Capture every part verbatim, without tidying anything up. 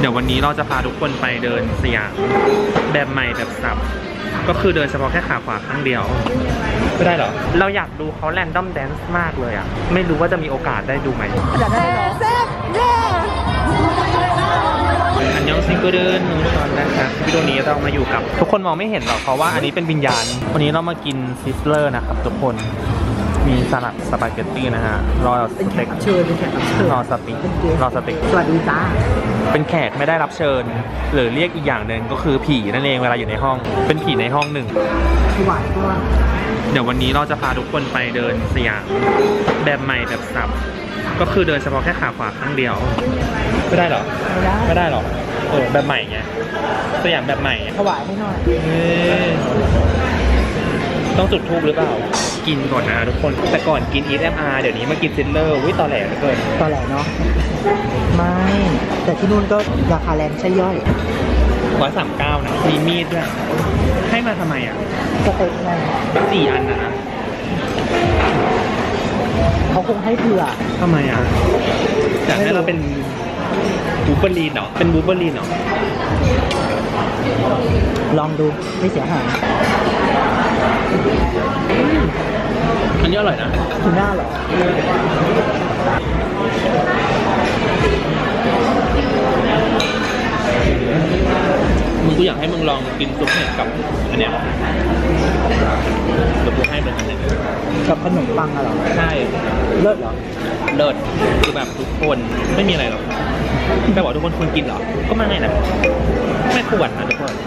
เดี๋ยววันนี้เราจะพาทุกคนไปเดินสยามแบบใหม่แบบสับก็คือเดินเฉพาะแค่ขาขวาข้างเดียวไม่ได้เหรอเราอยากดูเขาแรนดอมแดนซ์มากเลยอ่ะไม่รู้ว่าจะมีโอกาสได้ดูไหมอยากได้เหรออันยองซิงเกิลเดินนูนตอนนะครับวิดีโอนี้เรามาอยู่กับทุกคนมองไม่เห็นหรอกเพราะว่าอันนี้เป็นวิญญาณวันนี้เรามากินซิสเลอร์นะครับทุกคนมีสลัดสปาเกตตี้นะฮะรอสเต็กเชิญเป็นแขกรับเชิญรอสติ๊กรอสติ๊กสวัสดีจ้าเป็นแขกไม่ได้รับเชิญหรือเรียกอีกอย่างหนึ่งก็คือผีนั่นเองเวลาอยู่ในห้องเป็นผีในห้องหนึ่งหวานตัวเดี๋ยววันนี้เราจะพาทุกคนไปเดินสยามแบบใหม่แบบสับก็คือเดินเฉพาะแค่ขาขวาข้างเดียวไม่ได้หรอไม่ได้ไม่ได้หรอเออแบบใหม่ไงสยามแบบใหม่ถวายให้หน่อยต้องจุดธูปหรือเปล่ากินก่อนนะทุกคนแต่ก่อนกิน อี เอ็ม อาร์ เดี๋ยวนี้มากินซิลเลอร์วิตอแหลเหลือเกินตอแหลเนาะไม่แต่ที่นู่นก็ราคาแรงใช่ย่อยร้อยสามเก้านะมีมีดด้วยให้มาทำไมอ่ะสเต็กไงสี่อันนะนะเขาคงให้เผื่อทำไมอ่ะอยากให้เราเป็นบูเบอรีนเหรอเป็นบูเบอรีนเหรอลองดูไม่เสียหายอันนี้อร่อยนะทูน่าเหรอมึงกูอยากให้มึงลองกินซุปเห็ดกับอันเนี้ยเดี๋ยวกูให้เป็นอันนี้กับขนมปังอะเหรอใช่เลิศเหรอเลิศคือแบบทุกคนไม่มีอะไรหรอกแต่บอกทุกคนควรกินเหรอก็ไม่นะไม่ควรนะทุกคน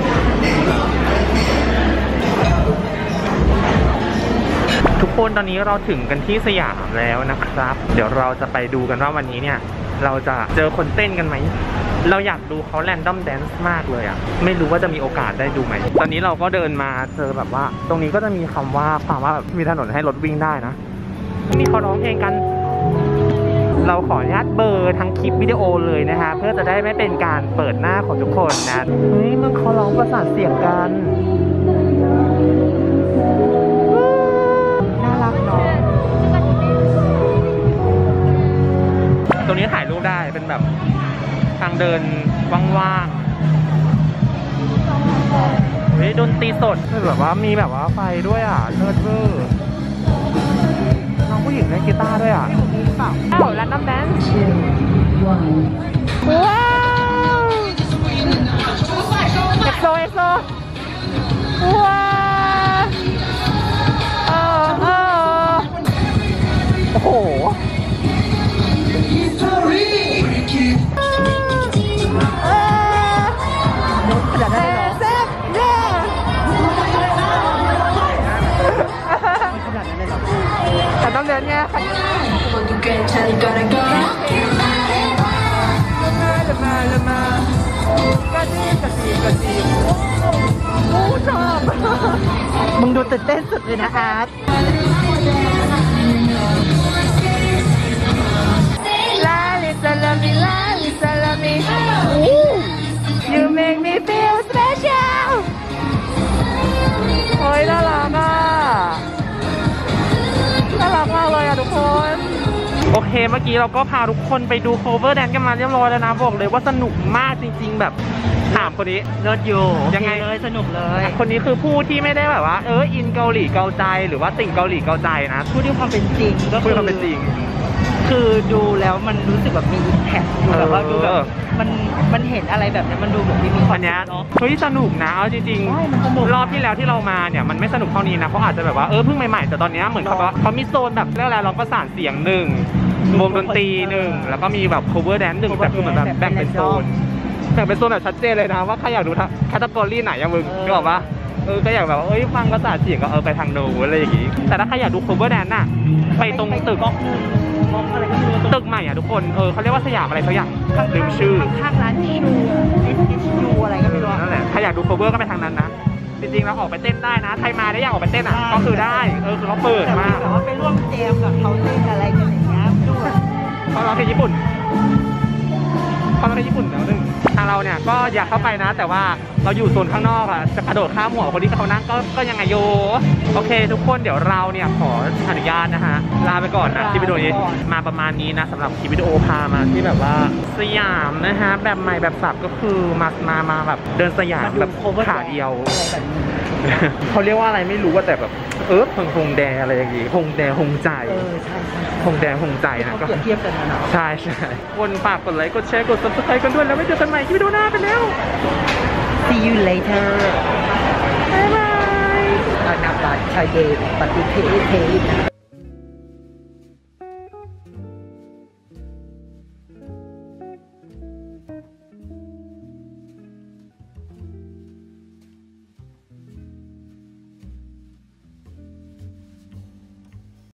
ทุกคนตอนนี้เราถึงกันที่สยามแล้วนะครับเดี๋ยวเราจะไปดูกันว่าวันนี้เนี่ยเราจะเจอคนเต้นกันไหมเราอยากดูเขาแรนดอมแดนซ์มากเลยอ่ะไม่รู้ว่าจะมีโอกาสได้ดูไหมตอนนี้เราก็เดินมาเจอแบบว่าตรงนี้ก็จะมีคำว่าความว่ามีถนนให้รถวิ่งได้นะมีเขาร้องเพลงกันเราขออนุญาตเบอร์ทั้งคลิปวิดีโอเลยนะฮะเพื่อจะได้ไม่เป็นการเปิดหน้าของทุกคนนะเฮ้ยมันเขาร้องประสานเสียงกันน่ารักเนาะตรงนี้ถ่ายรูปได้เป็นแบบทางเดินว่างๆเฮ้ยดนตรีสดแบบว่ามีแบบว่าไฟด้วยอ่ะเลิศเวอร์น้องผู้หญิงเล่นกีตาร์ด้วยอ่ะเอ้าแรนดอมแดนซ์ว้าวเอ็กโซเอ็กโซว้าวเออเออโอ้โหอยากได้เหรอขนาดนั้นเลยเหรอแต่ต้องเดินไงจะมาจะมากระจีกระจีกระจีโอ้ชอบมึงดูตื่นเต้นสุดเลยนะอาร์ตลาลิซาลามิลาลิซาลามิ You make me feel special โอ้ยน่ารักอ่ะน่ารักมากเลยอ่ะทุกคนโอเคเมื่อกี้เราก็พาทุกคนไปดู cover dance กันมาเรียบร้อยแล้วนะบอกเลยว่าสนุกมากจริงๆแบบถามคนนี้เลิศอยู่ยังไงเลยสนุกเลยคนนี้คือผู้ที่ไม่ได้แบบว่าเอออินเกาหลีเกาใจหรือว่าติ่งเกาหลีเกาใจนะพูดด้วยความเป็นจริงก็พูดด้วยความเป็นจริงคือดูแล้วมันรู้สึกแบบมีอิมแพคดูแบบว่าดูแบบมันมันเห็นอะไรแบบนี้มันดูแบบมีความเนี้ยเฮ้ยสนุกนะเอาจริงๆรอบที่แล้วที่เรามาเนี่ยมันไม่สนุกเท่านี้นะเขาอาจจะแบบว่าเออเพิ่งใหม่ๆแต่ตอนนี้เหมือนเขาเขามีโซนแบบเรื่องอะไรร้องประสานเสียงหนึ่งวงดนตรีหนึ่งแล้วก็มีแบบ cover dance หนึ่งแต่คือเหมือนแบบแบ่งเป็นโซนแบ่งเป็นโซนแบบชัดเจนเลยนะว่าใครอยากดูแคตตากรีไหนอย่างมึงก็บอกว่าเออก็อยากแบบเอ้ยฟังประสานเสียงก็เออไปทางโน้นอะไรอย่างงี้แต่ถ้าใครอยากดู cover dance น่ะไปตรงตึกตึกใหม่อ่ะทุกคนเออเขาเรียกว่าสยามอะไรสักอย่างลืมชื่อข้างร้านชูชูอะไรก็ไม่รู้นั่นแหละถ้าอยากดู cover ก็ไปทางนั้นนะจริงๆเราออกไปเต้นได้นะใครมาได้อยากออกไปเต้นอ่ะก็คือได้เออคือเขาเปิดมากแต่ว่าไปร่วมเจมกับเขาเต้นอะไรกันอย่างเงี้ยด้วยเขาร้องเพลงญี่ปุ่นเขาร้องเพลงญี่ปุ่นแล้วนึงทางเราเนี่ยก็อยากเข้าไปนะ แต่ว่าเราอยู่โซนข้างนอกอะจะกระโดดข้ามหัวคนที่เขานั่งก็ก็ยังไงโยโอเค ทุกคนเดี๋ยวเราเนี่ยขออนุญาตนะฮะลาไปก่อนนะคลิปวิดีโอนี้มาประมาณนี้นะสำหรับคลิปวิดีโอพามาที่แบบว่าสยามนะฮะแบบใหม่แบบสับก็คือมามามาแบบเดินสยามแบบขาเดียวเขาเรียกว่าอะไรไม่รู้ว่าแต่แบบเออพงพงแดอะไรอย่างงี้พงแดพงใจเออใช่ใช่พงแดพงใจนะเขาก็เปรียบเทียบกันนะเนาะใช่ใช่คนฝากกดไลค์กดแชร์กด ซับสไครบ์ กันด้วยแล้วไว้เจอกันใหม่คลิปวิดีโอหน้าไปแล้ว See you later บ๊ายบายอนาบัตชายเดชปฏิเทเท